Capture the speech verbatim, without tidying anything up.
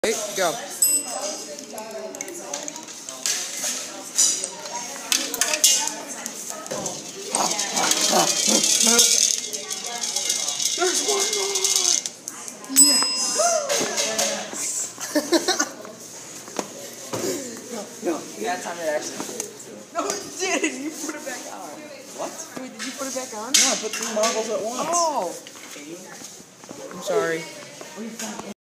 Hey, go. There's one more! Yes! no, no. That time it actually did it too. No, it didn't! You put it back on. What? Wait, did you put it back on? No, I put three marbles at once. Oh! I'm sorry.